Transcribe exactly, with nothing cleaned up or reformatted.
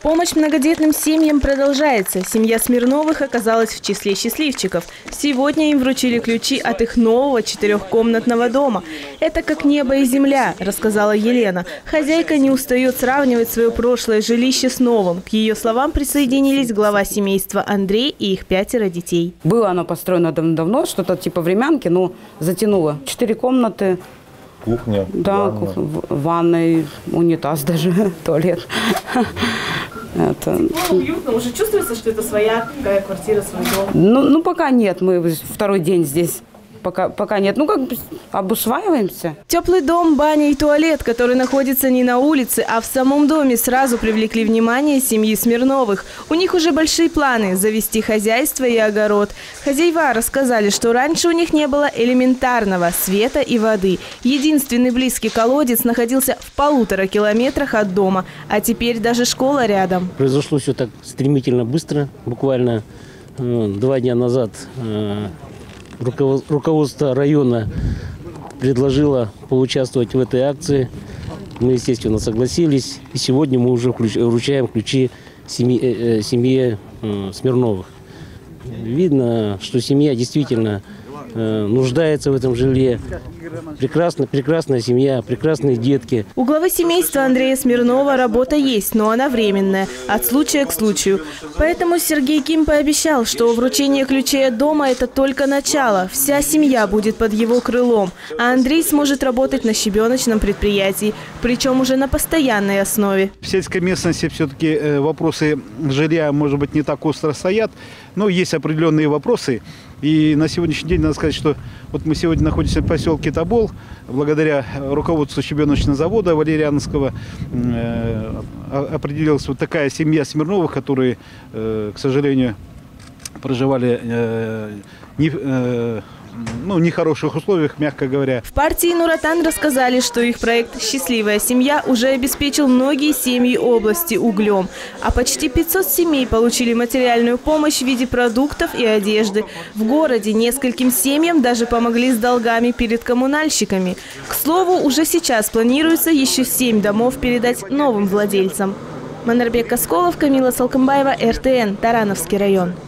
Помощь многодетным семьям продолжается. Семья Смирновых оказалась в числе счастливчиков. Сегодня им вручили ключи от их нового четырехкомнатного дома. Это как небо и земля, рассказала Елена. Хозяйка не устает сравнивать свое прошлое жилище с новым. К ее словам присоединились глава семейства Андрей и их пятеро детей. Было оно построено давно, что-то типа времянки, но затянуло. Четыре комнаты. Кухня, да, ванна. Кухня, ванной, унитаз даже, туалет. Это... Ну, уютно, уже чувствуется, что это своя какая квартира, свой дом? Ну, ну, пока нет, мы второй день здесь. Пока, пока нет. Ну, как бы обусваиваемся. Теплый дом, баня и туалет, который находится не на улице, а в самом доме, сразу привлекли внимание семьи Смирновых. У них уже большие планы – завести хозяйство и огород. Хозяева рассказали, что раньше у них не было элементарного света и воды. Единственный близкий колодец находился в полутора километрах от дома, а теперь даже школа рядом. Произошло все так стремительно, быстро. Буквально э, два дня назад э, руководство района предложило поучаствовать в этой акции. Мы, естественно, согласились. И сегодня мы уже вручаем ключи семье, семье Смирновых. Видно, что семья действительно нуждается в этом жилье. Прекрасно, прекрасная семья, прекрасные детки. У главы семейства Андрея Смирнова работа есть, но она временная, от случая к случаю. Поэтому Сергей Ким пообещал, что вручение ключей от дома – это только начало. Вся семья будет под его крылом, а Андрей сможет работать на щебеночном предприятии, причем уже на постоянной основе. В сельской местности все-таки вопросы жилья, может быть, не так остро стоят, но есть определенные вопросы. И на сегодняшний день надо сказать, что вот мы сегодня находимся в поселке Тобол. Благодаря руководству щебеночного завода Валерьяновского э, определилась вот такая семья Смирновых, которые, э, к сожалению, проживали э, не, э, ну, в нехороших условиях, мягко говоря. В партии Нуратан рассказали, что их проект «Счастливая семья» уже обеспечил многие семьи области углем. А почти пятьсот семей получили материальную помощь в виде продуктов и одежды. В городе нескольким семьям даже помогли с долгами перед коммунальщиками. К слову, уже сейчас планируется еще семь домов передать новым владельцам. Манарбек Касколов, Камила Салкамбаева, эр тэ эн, Тарановский район.